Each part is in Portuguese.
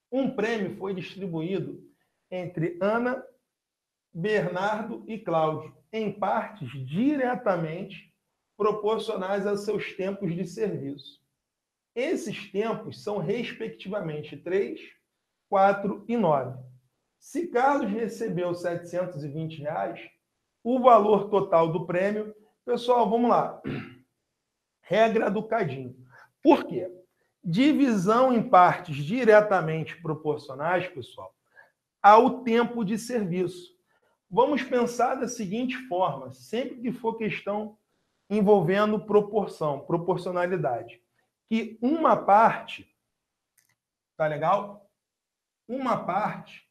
Um prêmio foi distribuído entre Ana, Bernardo e Cláudio, em partes diretamente proporcionais aos seus tempos de serviço. Esses tempos são, respectivamente, 3, 4 e 9. Se Carlos recebeu R$ 720, o valor total do prêmio... Pessoal, vamos lá. Regra do cadinho. Por quê? Divisão em partes diretamente proporcionais, pessoal, ao tempo de serviço. Vamos pensar da seguinte forma, sempre que for questão envolvendo proporção, proporcionalidade, que uma parte, tá legal? Uma parte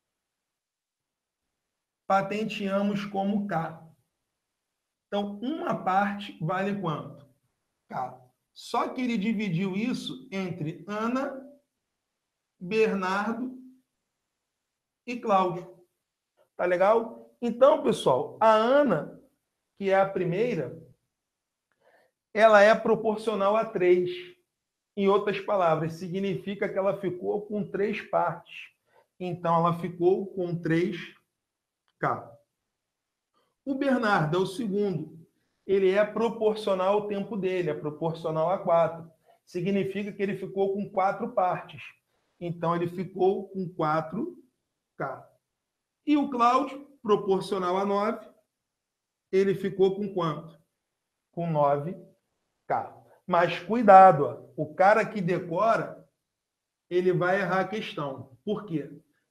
patenteamos como K. Então, uma parte vale quanto? K. Só que ele dividiu isso entre Ana, Bernardo e Cláudio. Tá legal? Então, pessoal, a Ana, que é a primeira, ela é proporcional a 3. Em outras palavras, significa que ela ficou com 3 partes. Então, ela ficou com 3K. O Bernardo é o segundo. Ele é proporcional ao tempo dele, é proporcional a 4. Significa que ele ficou com 4 partes. Então, ele ficou com 4K. E o Cláudio, proporcional a 9, ele ficou com quanto? Com 9K. Mas cuidado, ó, o cara que decora, ele vai errar a questão. Por quê?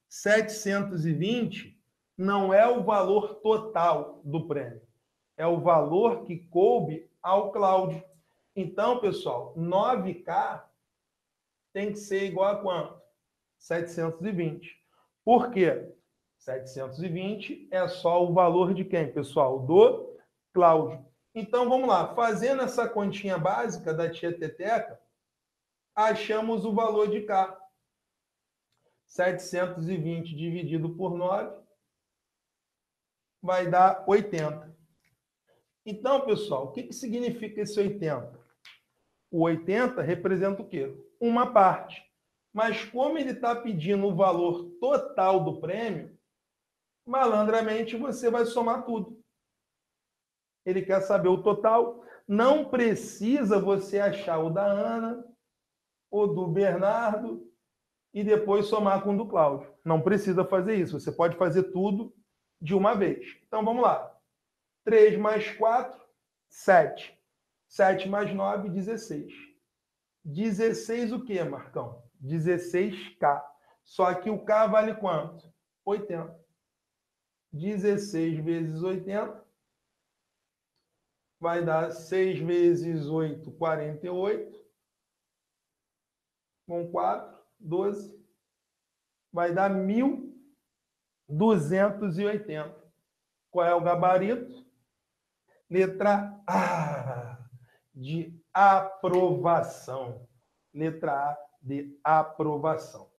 720 não é o valor total do prêmio. É o valor que coube ao Cláudio. Então, pessoal, 9K tem que ser igual a quanto? 720. Por quê? 720 é só o valor de quem, pessoal? Do Cláudio. Então, vamos lá. Fazendo essa continha básica da tia Teteca, achamos o valor de K. 720 dividido por 9 vai dar 80. Então, pessoal, o que significa esse 80? O 80 representa o quê? Uma parte. Mas como ele está pedindo o valor total do prêmio, malandramente você vai somar tudo. Ele quer saber o total. Não precisa você achar o da Ana, o do Bernardo e depois somar com o do Cláudio. Não precisa fazer isso. Você pode fazer tudo de uma vez. Então, vamos lá. 3 mais 4, 7. 7 mais 9, 16. 16 o quê, Marcão? 16K. Só que o K vale quanto? 80. 16 vezes 80 vai dar 6 vezes 8, 48. Com 4, 12. Vai dar 1.280. Qual é o gabarito? Letra A, de aprovação. Letra A, de aprovação.